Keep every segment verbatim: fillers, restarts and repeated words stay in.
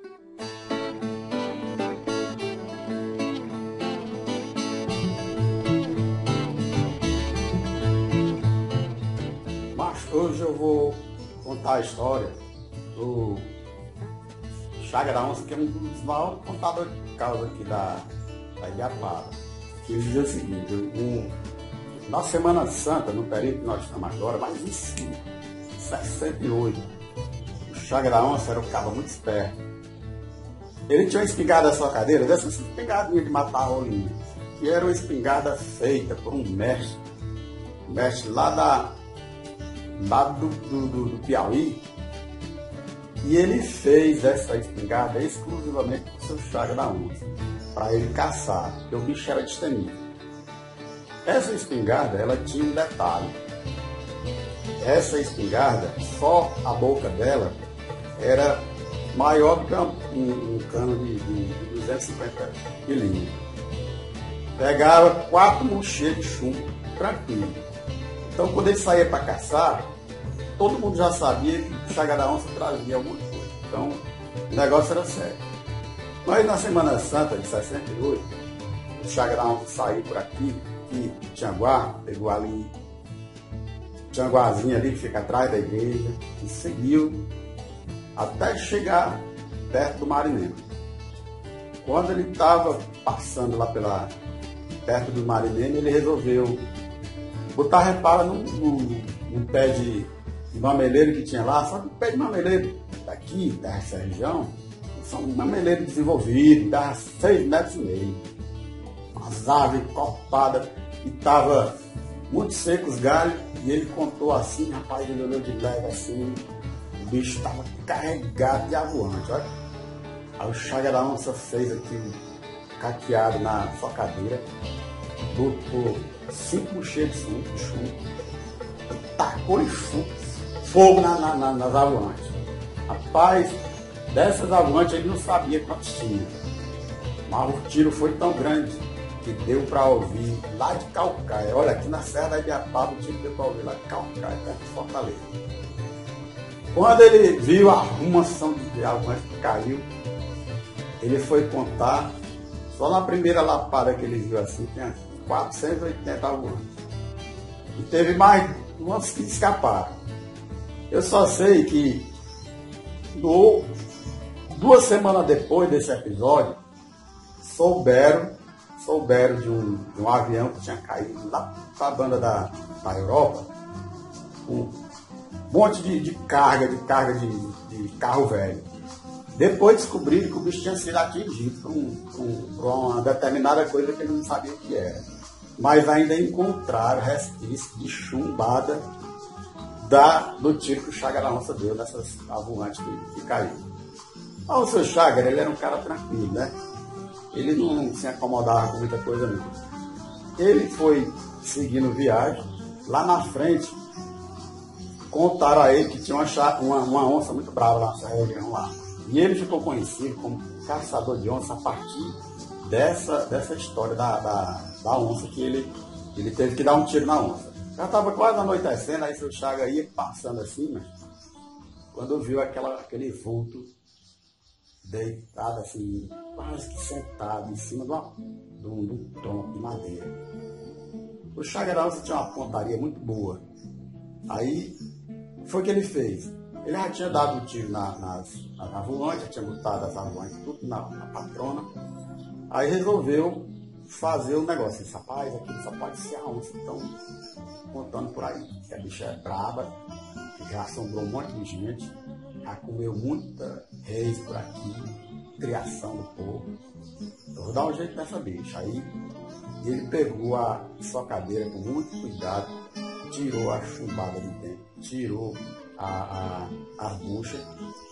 Mas hoje eu vou contar a história do Chaga da Onça, que é um dos maiores contadores de causa aqui da, da Ibiapaba. Que ele diz o seguinte: um, na Semana Santa, no período que nós estamos agora, mas isso, em sessenta e oito, o Chaga da Onça era um cara muito esperto. Ele tinha uma espingarda na sua cadeira, dessas espingardinhas de matar rolinho, que era uma espingarda feita por um mestre, um mestre lá, da, lá do, do, do, do Piauí, e ele fez essa espingarda exclusivamente para o seu Chaga da Onça, para ele caçar, porque o bicho era destemido. Essa espingarda, ela tinha um detalhe. Essa espingarda, só a boca dela era maior do que um, um cano de, de duzentos e cinquenta milímetros. Pegava quatro mocheiros de chumbo, tranquilo. Então, quando ele saía para caçar, todo mundo já sabia que o Chaga da Onça trazia alguma coisa. Então, o negócio era sério. Mas na Semana Santa de sessenta e oito, o Chaga da Onça saiu por aqui, e Tianguá, pegou ali, Tianguazinha ali que fica atrás da igreja, e seguiu até chegar perto do Marinês. Quando ele estava passando lá pela, perto do Marinês, ele resolveu botar reparo num, num, num pé de, de mameleiro que tinha lá. Só que o pé de mameleiro daqui, dessa região, são mameleiros desenvolvidos, dava seis metros e meio. As árvores cortadas, e estava muito seco os galhos, e ele contou assim, rapaz, ele olhou de leve assim, o bicho estava carregado de avoante, olha. Aí o Chaga da Onça fez aqui um caqueado na sua cadeira, botou cinco mocheiros de chumbo, tacou fogo na, na, na, nas avoantes. Rapaz, dessas avoantes ele não sabia quantos tinha, mas o tiro foi tão grande que deu para ouvir lá de Caucaia. Olha, aqui na Serra da Ibiapaba, o tiro deu para ouvir lá de Caucaia, perto de Fortaleza. Quando ele viu a arrumação de avoantes que caiu, ele foi contar, só na primeira lapada que ele viu assim, tinha quatrocentos e oitenta avoantes. E teve mais umas que escaparam. Eu só sei que no, duas semanas depois desse episódio, souberam souberam de um, de um avião que tinha caído lá para a banda da, da Europa, com um monte de, de carga, de carga de, de carro velho. Depois descobriram que o bicho tinha sido atingido por, um, por, um, por uma determinada coisa que ele não sabia o que era. Mas ainda encontraram resquícios de chumbada da, do tiro que o Chaga da Onça deu nessas avoantes que, que caíram. Mas o seu Chaga, ele era um cara tranquilo, né? Ele não se acomodava com muita coisa não. Ele foi seguindo viagem, lá na frente contaram a ele que tinha uma, uma, uma onça muito brava lá nessa região lá. E ele ficou conhecido como caçador de onça a partir dessa, dessa história da, da, da onça, que ele, ele teve que dar um tiro na onça. Já estava quase anoitecendo, aí seu Chaga ia passando assim, mas quando viu aquela, aquele vulto deitado assim, quase que sentado em cima de, uma, de, um, de um tronco de madeira. O Chaga da Onça tinha uma pontaria muito boa. Aí foi o que ele fez. Ele já tinha dado um tiro na, nas, nas avoantes, já tinha botado as avoantes tudo na, na patrona. Aí resolveu fazer um negócio. Esse rapaz aqui só pode ser a onça. Então, contando por aí, que a bicha é braba, já assombrou um monte de gente, já comeu muita reis por aqui, criação do povo. Eu vou dar um jeito nessa bicha. Aí ele pegou a sua cadeira com muito cuidado, tirou a chumbada de dentro, tirou a, a, as buchas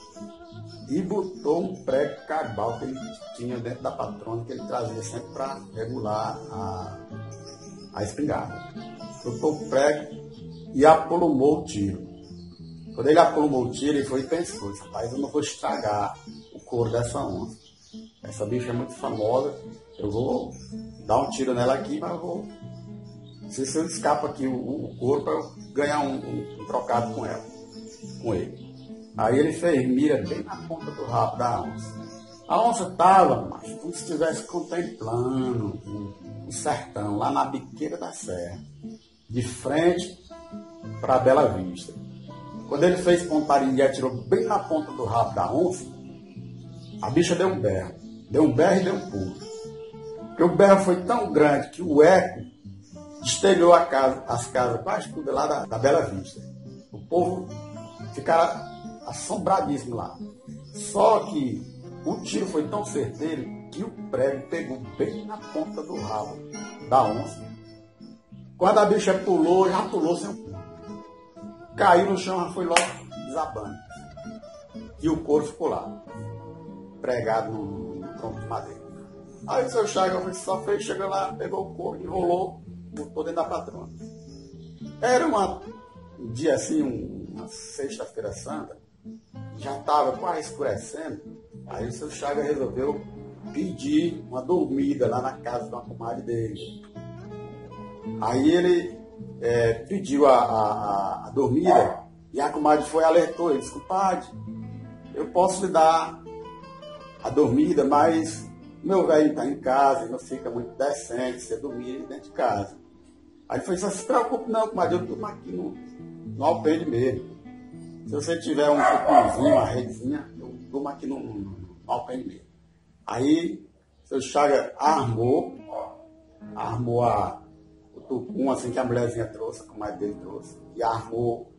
e botou um prego carbal que ele tinha dentro da patrona, que ele trazia sempre para regular a, a espingarda. Botou o prego e apolumou o tiro. Quando ele apolumou o tiro, ele foi e pensou: rapaz, eu não vou estragar o couro dessa onça. Essa bicha é muito famosa, eu vou dar um tiro nela aqui, mas eu vou... Se eu escapa aqui o, o couro para eu ganhar um, um, um trocado com ela, com ele. Aí ele fez mira bem na ponta do rabo da onça. A onça estava, mas como se estivesse contemplando o sertão, lá na biqueira da serra, de frente para a Bela Vista. Quando ele fez pontaria e atirou bem na ponta do rabo da onça, a bicha deu um berro. Deu um berro e deu um pulo. Porque o berro foi tão grande que o eco destelhou a casa, as casas quase tudo lá da, da Bela Vista. O povo ficaram assombradíssimo lá. Só que o tiro foi tão certeiro que o prego pegou bem na ponta do rabo da onça. Quando a bicha pulou, já pulou sem um pulo. Caiu no chão, já foi logo desabando. E o couro ficou lá, pregado no, no tronco de madeira. Aí o seu Chagas só fez, chegou lá, pegou o couro, enrolou, botou dentro da patrona. Era uma, um dia assim, um, uma sexta-feira santa, já estava quase escurecendo. Aí o seu Chagas resolveu pedir uma dormida lá na casa de uma comadre dele. Aí ele é, pediu a, a, a dormida e a comadre foi e alertou. Ele disse: compadre, eu posso lhe dar a dormida, mas meu velho está em casa e não fica muito decente você dormir dentro de casa. Aí ele falou: não se preocupe não, comadre, eu durmo aqui no, no alpendre mesmo. Se você tiver um cupomzinho, uma redezinha, eu durmo aqui no, no, no alpendre mesmo. Aí o seu Chagas armou, armou a, o tucum assim que a mulherzinha trouxe, a comadre dele trouxe, e armou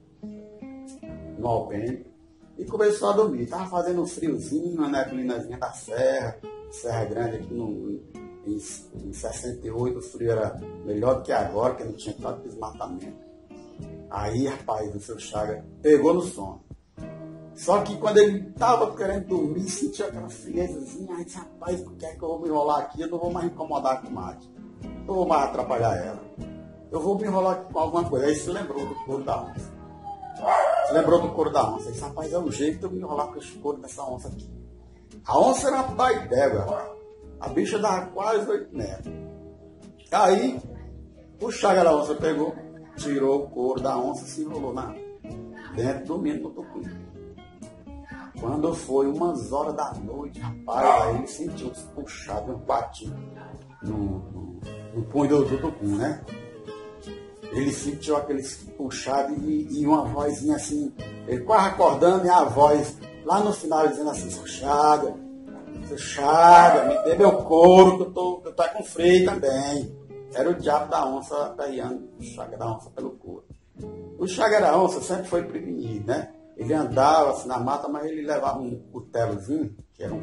no alpendre e começou a dormir. Estava fazendo um friozinho, uma neblinazinha da serra, Serra Grande aqui no, em, em sessenta e oito, o frio era melhor do que agora, porque não tinha tanto desmatamento. Aí, rapaz, o seu Chagas pegou no sono. Só que quando ele estava querendo dormir, sentiu aquela friezazinha. Aí disse: rapaz, por que é que eu vou me enrolar aqui? Eu não vou mais incomodar a comadre. Não vou mais atrapalhar ela. Eu vou me enrolar aqui com alguma coisa. Aí se lembrou do couro da onça. Se lembrou do couro da onça. Aí disse: rapaz, é o jeito de eu me enrolar com esse couro dessa onça aqui. A onça era uma pai d'égua. A bicha dava quase oito metros. Aí, o Chagas da onça pegou, tirou o couro da onça e se enrolou na dentro, dormindo no tucum. Quando foi umas horas da noite, rapaz, aí ele sentiu uns puxados, uns batidos no, no, no punho do, do tucum, né? Ele sentiu aqueles puxados e, e uma vozinha assim, ele quase acordando, e a voz lá no final dizendo assim: seu Chagas, seu Chagas, me dê meu couro, que eu tô, que eu tô com frio também. Era o diabo da onça aperreando o Chagas da onça pelo couro. O Chagas da onça sempre foi prevenido, né? Ele andava assim na mata, mas ele levava um cutelozinho, que era um,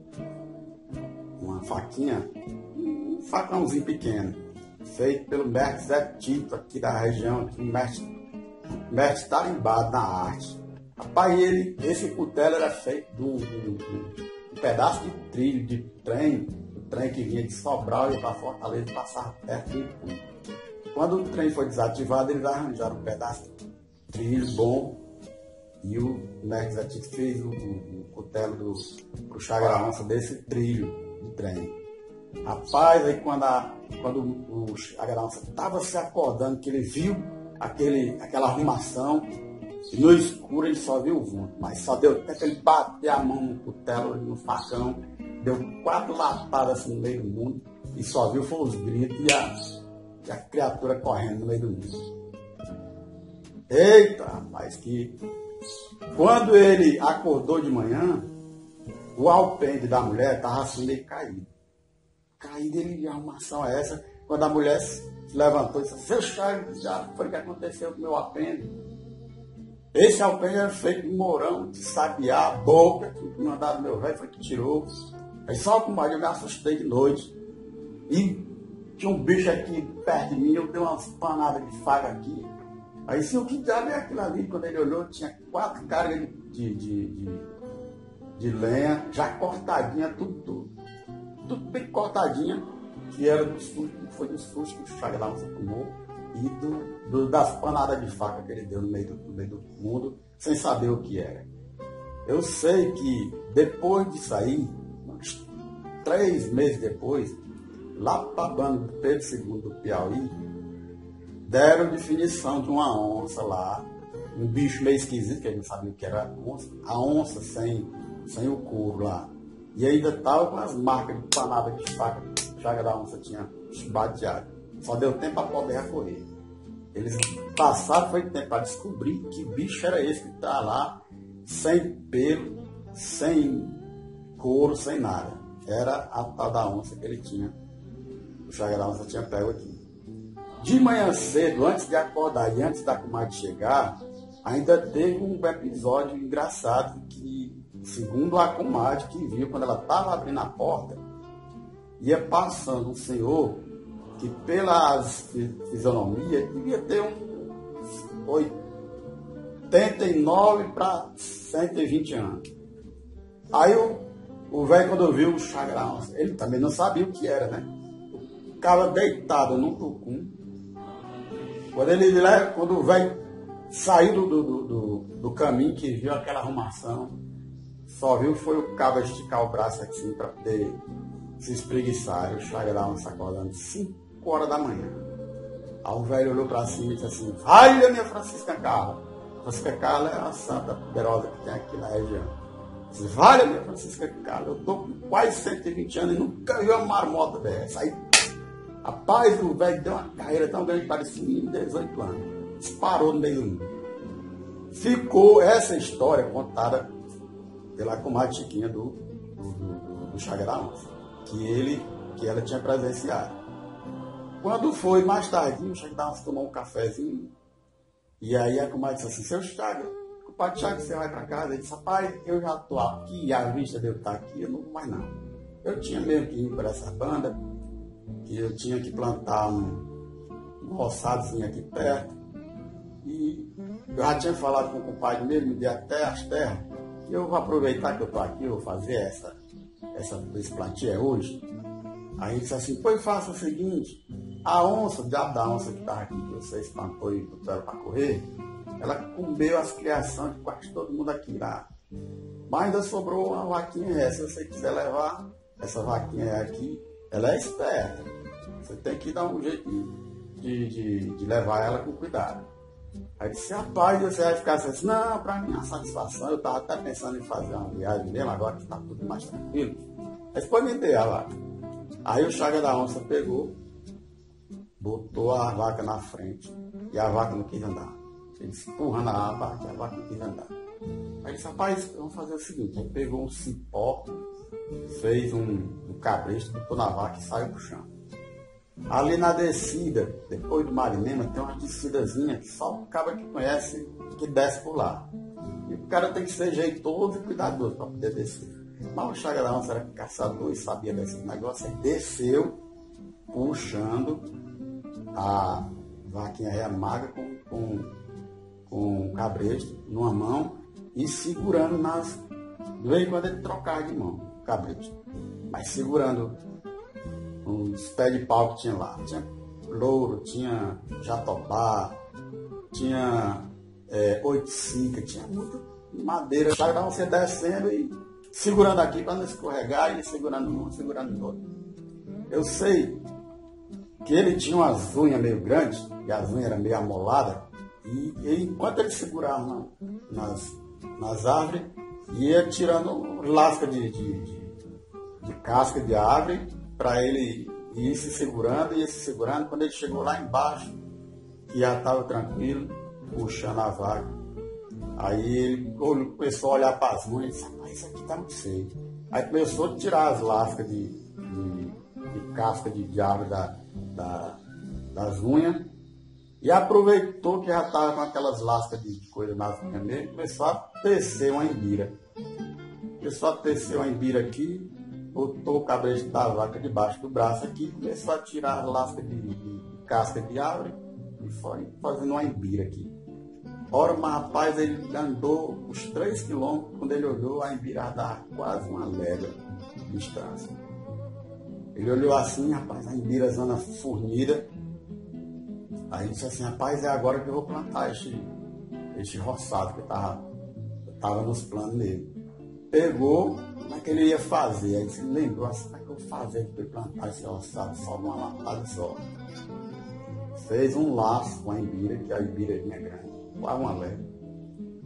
uma faquinha, um facãozinho pequeno, feito pelo mestre Zé Tito, aqui da região, aqui, um mestre, mestre tarimbado na arte. Rapaz, ele, esse cutelo era feito de um, um, um pedaço de trilho, de trem, o trem que vinha de Sobral e ia para Fortaleza e passava perto de Ipu. Quando o trem foi desativado, eles arranjaram um pedaço de trilho bom e o mestre Zé Tito fez o, o, o cutelo pro Chagas da onça desse trilho de trem. Rapaz, aí quando, a, quando o Chagas da onça estava se acordando, que ele viu aquele, aquela arrumação, e no escuro ele só viu o vulto, mas só deu até que ele bateu a mão no cutelo, no facão, deu quatro latadas assim no meio do mundo, e só viu foi os gritos e a, e a criatura correndo no meio do mundo. Eita, rapaz, que quando ele acordou de manhã, o alpendre da mulher estava assim meio caído. Caído, ele, a arrumação é essa? Quando a mulher se levantou e disse: seu Chagas, já foi o que aconteceu com o meu alpendre. Esse alpendre era feito de morão, de sabiá, boca, que mandaram meu velho, foi que tirou. Aí só com o marido eu me assustei de noite. E tinha um bicho aqui perto de mim, eu dei umas panadas de faca aqui. Aí sim, o que diabo é aquilo ali? Quando ele olhou, tinha quatro cargas de, de, de, de lenha, já cortadinha, tudo, tudo. Tudo bem cortadinha, que era do susto, foi do susto que o Chagas lá se tomou. E do, do, das panadas de faca que ele deu no meio, do, no meio do mundo, sem saber o que era. Eu sei que depois de sair, uns três meses depois, lá para a banda do Pedro segundo do Piauí, deram definição de uma onça lá, um bicho meio esquisito, que ele não sabia o que era a onça, a onça sem, sem o couro lá. E ainda estava com as marcas de panada de faca, a chaga da onça tinha esbateado. Só deu tempo para poder correr. Eles passaram, foi tempo para descobrir que bicho era esse que está lá, sem pelo, sem couro, sem nada. Era a tal da onça que ele tinha. O chaga da onça tinha pego aqui. De manhã cedo, antes de acordar e antes da comadre chegar, ainda teve um episódio engraçado que, segundo a comadre que viu, quando ela estava abrindo a porta, ia passando um senhor que, pelas fisionomias, devia ter uns oitenta e nove para cento e vinte anos. Aí o, o velho, quando viu o chaga da onça, ele também não sabia o que era, né? O cara deitado num tucum. Quando, ele, quando o velho saiu do, do, do, do caminho, que viu aquela arrumação, só viu foi o cabo esticar o braço assim para poder se espreguiçar. O chaga da onça acordando cinco horas da manhã. Aí o velho olhou para cima e disse assim: vai, minha Francisca Carla. Francisca Carla é uma santa poderosa que tem aqui na região. Disse: vai, minha Francisca Carla, eu estou com quase cento e vinte anos e nunca vi uma marmota dessa. Aí, rapaz, o velho deu uma carreira tão grande, parecia um menino de dezoito anos. Disparou no meio do mundo. Ficou essa história contada pela comadre Chiquinha do, do, do, do chaga da onça, que, ele, que ela tinha presenciado. Quando foi mais tarde, o chaga da onça tomou um cafezinho, e aí a comadre disse assim: seu Chaga, compadre Chaga, você vai para casa? Ele disse: rapaz, eu já estou aqui, a vista de eu estar aqui, eu não vou mais não. Eu tinha mesmo que ir para essa banda, que eu tinha que plantar um, um roçadozinho aqui perto, e eu já tinha falado com o compadre mesmo, de até as terras, que eu vou aproveitar que eu estou aqui, eu vou fazer essa, essa, esse plantio é hoje. Aí ele disse assim: pois faça o seguinte, a onça, o diabo da onça que estava aqui, que você espantou e botou ela para correr, ela comeu as criações de quase todo mundo aqui lá. Mas ainda sobrou uma vaquinha essa, se você quiser levar, essa vaquinha aqui, ela é esperta. Você tem que dar um jeito de, de, de levar ela com cuidado. Aí disse: rapaz, você vai ficar assim: não, para mim é uma satisfação, eu estava até pensando em fazer uma viagem mesmo, agora que está tudo mais tranquilo. Mas pode me ter a vaca. Aí o chaga da onça pegou, botou a vaca na frente, e a vaca não quis andar. Ele se empurrando a vaca, e a vaca não quis andar. Aí disse: rapaz, vamos fazer o seguinte. Ele pegou um cipó, fez um, um cabresto, botou na vaca e saiu pro chão. Ali na descida, depois do Marinema, tem uma descidazinha que só o cara que conhece que desce por lá. E o cara tem que ser jeitoso e cuidadoso para poder descer. Mas o chaga da onça era caçador e sabia desse negócio. Aí desceu, puxando a vaquinha réia magra com, com, com o cabresto numa mão e segurando nas... De vez em quando ele trocava de mão, o cabresto. Mas segurando uns pés de pau que tinha lá. Tinha louro, tinha jatobá, tinha é, oiticica, tinha muita madeira. O chaga da onça descendo e segurando aqui para não escorregar, e segurando um, segurando no outro. Eu sei que ele tinha umas unhas meio grandes, e as unhas eram meio amoladas, e, e enquanto ele segurava na, nas, nas árvores, ia tirando lasca de, de, de, de casca de árvore, para ele ir se segurando, ia se segurando. Quando ele chegou lá embaixo, que já estava tranquilo, puxando a vaca, aí ele começou a olhar para as unhas e disse: ah, isso aqui está muito feio. Aí começou a tirar as lascas de, de, de casca de, de árvore da, da, das unhas, e aproveitou que já estava com aquelas lascas de, de coisa nas unhas mesmo, e começou a tecer uma embira. Começou a tecer uma embira aqui, botou o cabresto da vaca debaixo do braço aqui, começou a tirar as lascas de, de, de casca de árvore e foi fazendo uma embira aqui. Ora, mas rapaz, ele andou uns três quilômetros, quando ele olhou, a embira dava quase uma légua de distância. Ele olhou assim: rapaz, a embira zona fornida. Aí ele disse assim: rapaz, é agora que eu vou plantar este, este roçado que estava tava nos planos dele. Pegou, como é que ele ia fazer? Aí ele se lembrou assim: como é que eu vou fazer para plantar esse roçado só numa lapada só? Fez um laço com a embira, que a embira vinha grande, quase uma légua.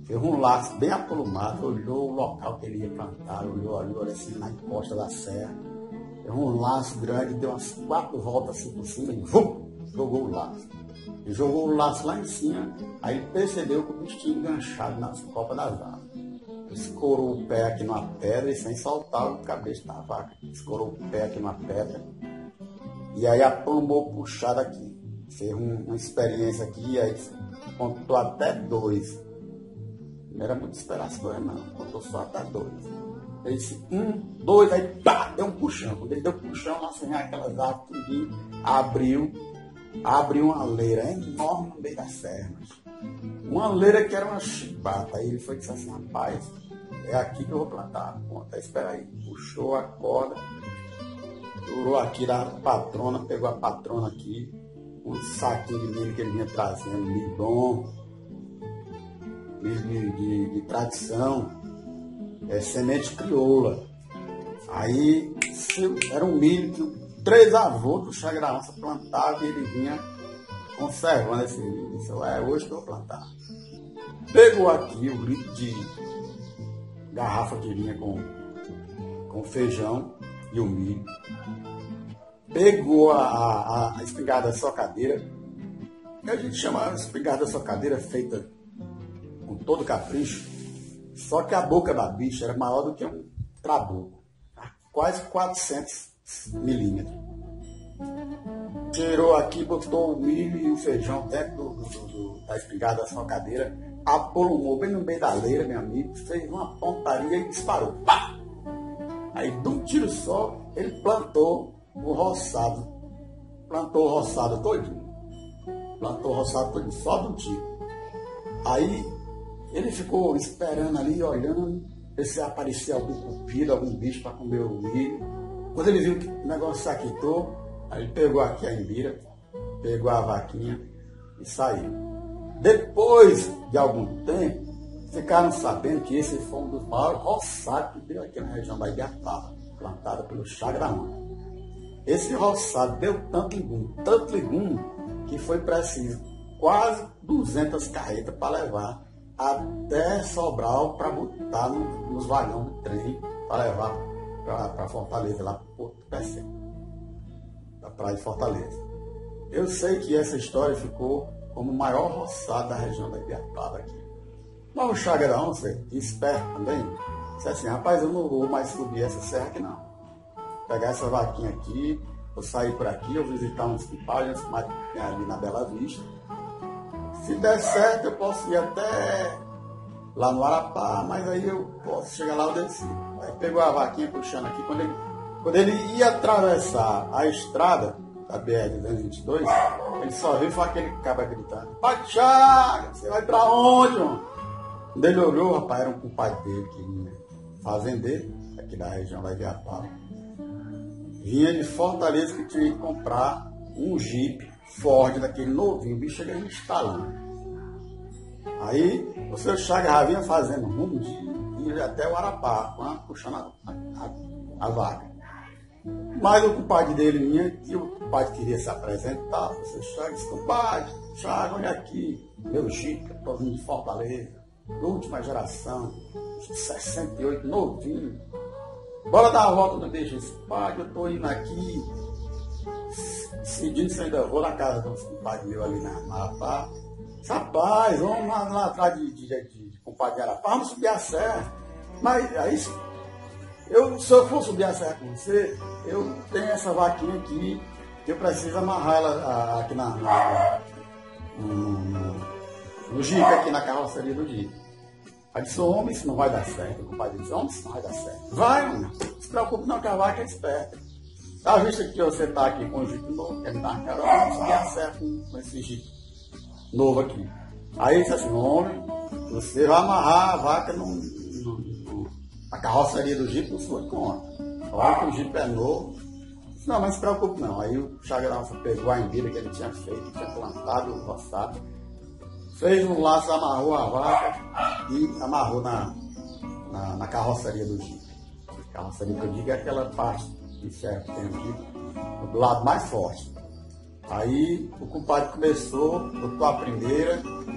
fez um laço bem apolumado, olhou o local que ele ia plantar, olhou, olhou assim na encosta da serra, fez um laço grande, deu umas quatro voltas assim por cima e vum, jogou o laço. E jogou o laço lá em cima, aí ele percebeu que o bicho tinha enganchado nas copas das árvores. Escorou o pé aqui numa pedra e sem soltar o cabeça da vaca. Escorou o pé aqui numa pedra e aí apalmou puxado aqui. Fez um, uma experiência aqui, aí contou até dois. Não era muito esperar as coisas não, contou só até dois. Ele disse um, dois, aí pá, deu um puxão. Quando ele deu um puxão, lá assim, aquelas árvores tudinho, abriu, abriu uma leira enorme no meio da serra. Uma leira que era uma chibata. Aí ele foi e disse assim, rapaz, é aqui que eu vou plantar. Conta, espera aí. Puxou a corda, durou aqui da patrona, pegou a patrona aqui, um saquinho de milho que ele vinha trazendo, milho bom, milho de, de, de tradição, é, semente crioula. Aí era um milho que três avôs do Chá Graúna plantavam e ele vinha conservando esse milho. Disse, é hoje que eu vou plantar. Pegou aqui o litro de garrafa que vinha com, com feijão e o milho. Pegou a, a, a espingarda socadeira, que a gente chama de espingarda socadeira, feita com todo capricho, só que a boca da bicha era maior do que um trabuco, quase quatrocentos milímetros. Tirou aqui, botou o milho e o feijão dentro do, do, do, da espingarda socadeira, apolumou bem no meio da leira, meu amigo, fez uma pontaria e disparou. Pá! Aí, de um tiro só, ele plantou o roçado. Plantou o roçado todinho. Plantou o roçado todinho, só de um tiro. Aí, ele ficou esperando ali, olhando, ver se aparecia algum cupido, algum bicho para comer o milho. Quando ele viu que o negócio se aquitou, aí ele pegou aqui a embira, pegou a vaquinha e saiu. Depois de algum tempo, ficaram sabendo que esse foi um dos maiores roçados que deu aqui na região da Ibiapaba, plantada pelo Chá Graúna. Esse roçado deu tanto legume, tanto legume, que foi preciso quase duzentas carretas para levar até Sobral para botar no, nos vagões do trem para levar para Fortaleza, lá para o Porto do Pecém, da praia de Fortaleza. Eu sei que essa história ficou como o maior roçado da região da Ibiapaba aqui. Mas o Chá Graúna, esperto também, disse assim, rapaz, eu não vou mais subir essa serra aqui não. Pegar essa vaquinha aqui, vou sair por aqui, eu visitar uns compadres, uns compadres que tem ali na Bela Vista. Se der certo, eu posso ir até lá no Arapá, mas aí eu posso chegar lá, eu desci. Aí pegou a vaquinha puxando aqui, quando ele, quando ele ia atravessar a estrada da B R duzentos e vinte e dois, ele só viu aquele cabra gritando, Pai Chagas, você vai pra onde, mano? Quando ele olhou, rapaz, era um compadre dele, que vinha fazendeiro, aqui da região da Ibiapaba. Vinha de Fortaleza que tinha que comprar um Jeep Ford daquele novinho, o bicho chega instalando. Aí o seu Chagas já vinha fazendo rumo de ir até o Arapá, puxando a, a, a vaca. Mas o compadre dele vinha, e o compadre queria se apresentar, o seu Chagas disse, compadre, Chagas, olha aqui, meu Jeep, eu tô vindo de Fortaleza, última geração, sessenta e oito, novinho. Bora dar a volta no bicho. Pai, eu tô indo aqui, decidindo se eu ainda vou na casa dos compadres meus ali na Arapá. Rapaz, vamos lá, lá atrás de, de, de, de compadre de Arapá, vamos subir a serra. Mas aí, eu, se eu for subir a serra com você, eu tenho essa vaquinha aqui, que eu preciso amarrar ela aqui na, na, no, no, no Jeep, aqui na carroceria do Jeep. Aí disse, homem, isso não vai dar certo. O compadre disse, homem, isso não vai dar certo. Vai, mano, não se preocupe não, que a vaca é esperta. Tá visto que você tá aqui com o Jeep novo, quer me dar uma carona, vamos subir a serra com, com esse Jeep novo aqui. Aí ele disse assim, homem, você vai amarrar a vaca no, no, no, na carroceria do Jeep por sua conta. Olha que o Jeep é novo. Disse, não, mas não se preocupe não. Aí o Chá Graúna pegou a embira que ele tinha feito, tinha plantado, roçado, fez um laço, amarrou a vaca e amarrou na, na, na carroceria do Jeep. A carroceria que eu digo é aquela parte de ferro que tem aqui, do lado mais forte. Aí o compadre começou, botou a primeira,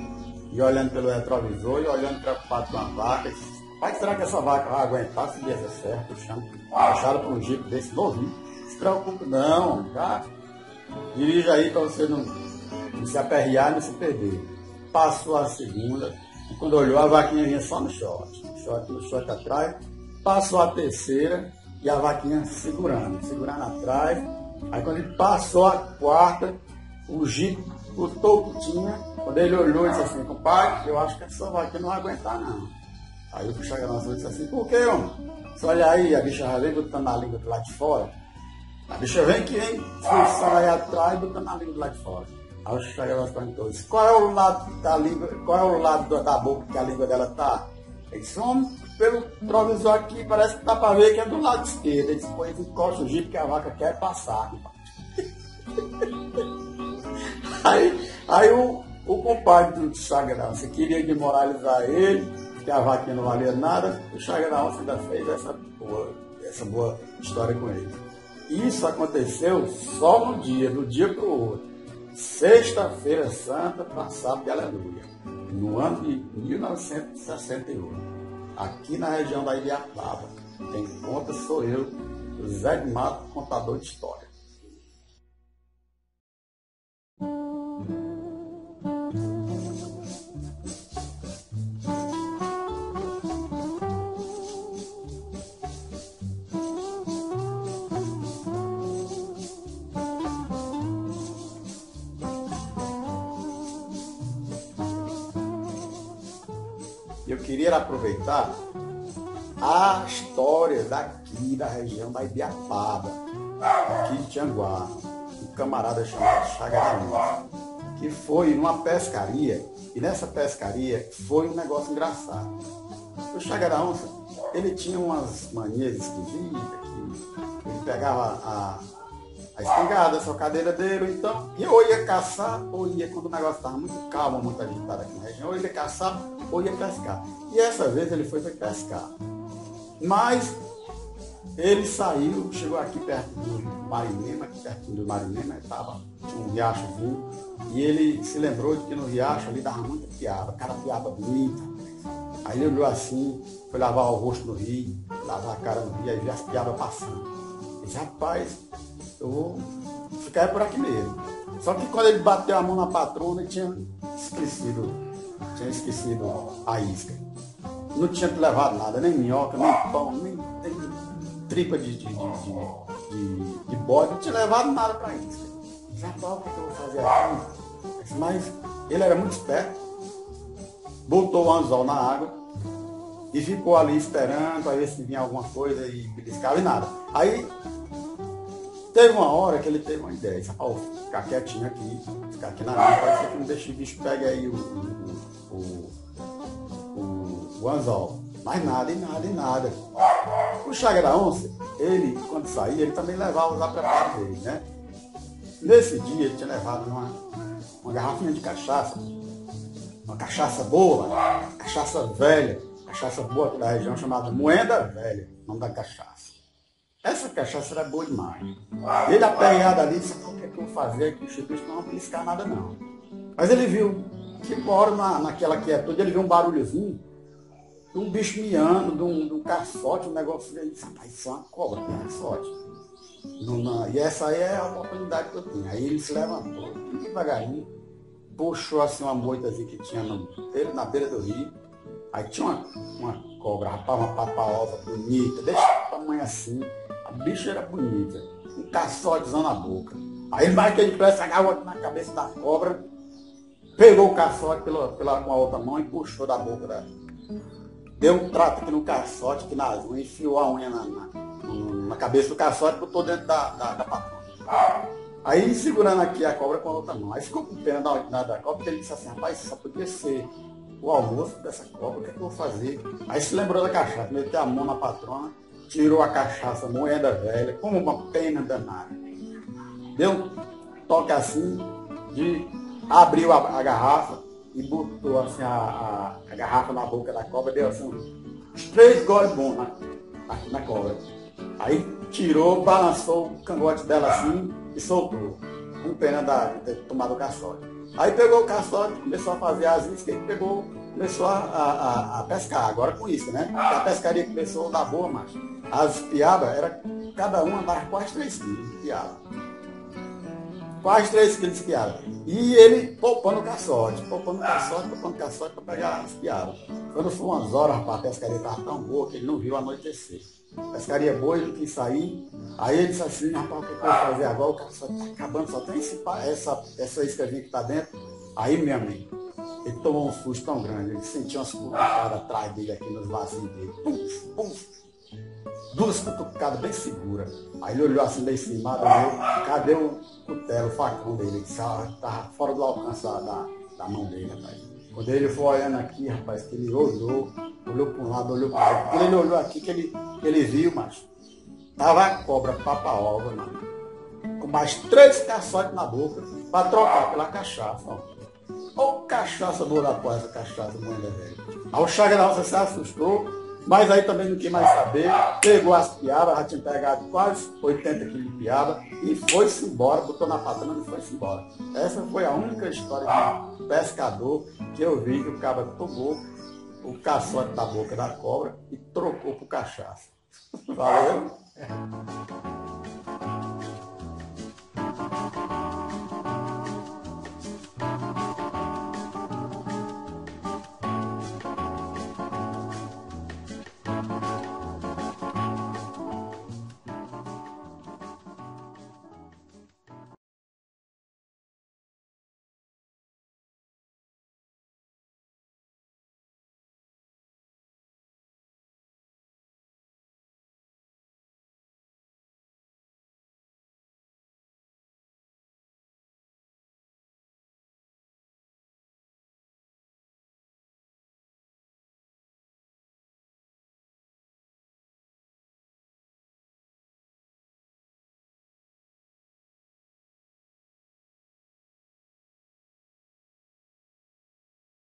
e olhando pelo retrovisor e olhando preocupado com a vaca. Pai, será que essa vaca vai aguentar se der certo? Acharam para um jeito desse novinho. Não se preocupe não, já dirija aí para você não, não se aperrear, não se perder. Passou a segunda, e quando olhou a vaquinha vinha só no short, no short, no short atrás. Passou a terceira e a vaquinha segurando, segurando atrás. Aí quando ele passou a quarta, o Jeep botou o que tinha. Quando ele olhou e disse assim, compadre, eu acho que essa vaquinha não vai aguentar não. Aí o puxa nossa disse assim, por que, homem? Você olha aí, a bicha já vem botando a língua do lado de fora. A bicha vem que vem, forçando aí atrás, botando a língua do lado de fora. Aí o puxa nossa perguntou, qual é o lado da língua, qual é o lado da boca que a língua dela tá? Ele disse, homem, pelo provisor aqui, parece que dá pra ver que é do lado esquerdo. Ele disse, pois encosta o Jeep que a vaca quer passar. aí aí o, o compadre do Chaga você queria desmoralizar ele, que a vaquinha não valia nada, o Chaga da Onça ainda fez essa boa, essa boa história com ele. Isso aconteceu só no dia, do dia para o outro. Sexta-feira Santa, passado de Aleluia, no ano de mil novecentos e sessenta e oito, aqui na região da Ibiapaba. Quem conta sou eu, Zé de Mato, contador de história. Eu queria aproveitar a história daqui da região da Ibiapaba, aqui de Tianguá, um camarada chamado Chaga da Onça, que foi numa pescaria, e nessa pescaria foi um negócio engraçado. O Chaga da Onça, ele tinha umas manias esquisitas, que ele pegava a, a espingarda, a socadeira dele, então, e ou ia caçar, ou ia, quando o negócio estava muito calmo, muito agitado aqui na região, ou ia caçar, ou ia pescar. E essa vez ele foi para pescar. Mas ele saiu, chegou aqui perto do Marinema, aqui perto do Marinema, estava, tinha um riacho vulgo, e ele se lembrou de que no riacho ali dava muita piaba, cara piaba bonita. Aí ele olhou assim, foi lavar o rosto no rio, lavar a cara no rio, aí viu as piabas passando. Ele disse, rapaz, eu vou ficar por aqui mesmo. Só que quando ele bateu a mão na patrona, ele tinha esquecido, tinha esquecido a isca. Não tinha levado nada, nem minhoca, nem pão, nem, nem tripa de, de, de, de, de, de bode, não tinha levado nada para isca. Já o que eu vou fazer aqui? Mas ele era muito esperto, botou o anzol na água e ficou ali esperando para ver se vinha alguma coisa e beliscava e nada. Aí teve uma hora que ele teve uma ideia, disse, ó, ficar quietinho aqui, ficar aqui na água, pode ser que não deixe o bicho pegue aí o, o, o, o, o anzol. Mas nada, e nada, e nada. O Chaga da Onça, ele, quando saía, ele também levava os apreparos dele, né? Nesse dia, ele tinha levado uma, uma garrafinha de cachaça, uma cachaça boa, cachaça velha, cachaça boa aqui da região, chamada Moenda Velha, nome da cachaça. Essa cachaça era boa demais. Ele aperreado ali, disse, o que é que eu vou fazer aqui? Os bichos não vão beliscar nada não. Mas ele viu que uma hora na, naquela quietude, ele viu um barulhozinho, um bicho miando, de um, de um caçote, um negócio, ele disse, rapaz, isso é uma cobra, um caçote. Não, e essa aí é a oportunidade que eu tinha. Aí ele se levantou, devagarinho, puxou assim uma moitazinha que tinha no, na beira do rio. Aí tinha uma, uma cobra, rapaz, uma papaova bonita, desse tamanho assim. A bicha era bonita, um caçotezão na boca. Aí ele bateu depressa, agarrou na cabeça da cobra, pegou o caçote pela, pela, com a outra mão e puxou da boca dela. Deu um trato aqui no caçote, aqui nas unhas, enfiou a unha na, na, na cabeça do caçote e botou dentro da, da, da patrona. Aí segurando aqui a cobra com a outra mão. Aí ficou com pena da, da, da cobra, porque ele disse assim, rapaz, isso só podia ser o almoço dessa cobra, o que é que eu vou fazer? Aí se lembrou da cachaça, meteu a mão na patrona, tirou a cachaça, moeda velha, como uma pena danada. Deu um toque assim, de, abriu a, a garrafa e botou assim a, a, a garrafa na boca da cobra, deu assim uns três goles bons na, na, na cobra. Aí tirou, balançou o cangote dela assim e soltou, com pena da, de ter tomado o caçote. Aí pegou o caçote, começou a fazer as iscas e pegou, começou a, a, a pescar, agora com isca, né? A pescaria começou a dar boa, macho. As piabas, era, cada uma dava quase três quilos de piaba. Quase três quilos de piaba. E ele poupando o caçote, poupando o caçote, poupando o caçote para pegar as piabas. Quando foi umas horas, rapaz, a pescaria estava tão boa que ele não viu anoitecer. Pescaria boa, ele quis sair. Aí ele disse assim, rapaz, o que eu vou fazer agora? O caçote está acabando, só tem esse, essa, essa iscazinha que está dentro. Aí, meu amigo, ele tomou um susto tão grande, ele sentiu umas cutucadas atrás dele aqui nos vasinhos dele. Pum, pum. Duas cutucadas bem seguras. Aí ele olhou assim bem cima, cadê o cutelo, o facão dele? Que estava fora do alcance da, da, da mão dele, rapaz. Quando ele foi olhando aqui, rapaz, que ele olhou, olhou para um lado, olhou para o outro. Quando ele olhou aqui, que ele, que ele viu, mas tava a cobra papa-ova, mano, com mais três caçotes na boca, para trocar pela cachaça, ó. Ô cachaça boa da porra, essa cachaça, mãe da velha. Aí o Chaga da Roça se assustou, mas aí também não quis mais saber, pegou as piabas, já tinha pegado quase oitenta quilos de piaba e foi-se embora, botou na patrona e foi-se embora. Essa foi a única história de um pescador que eu vi que o cabra tomou o caçote da boca da cobra e trocou por cachaça. Valeu?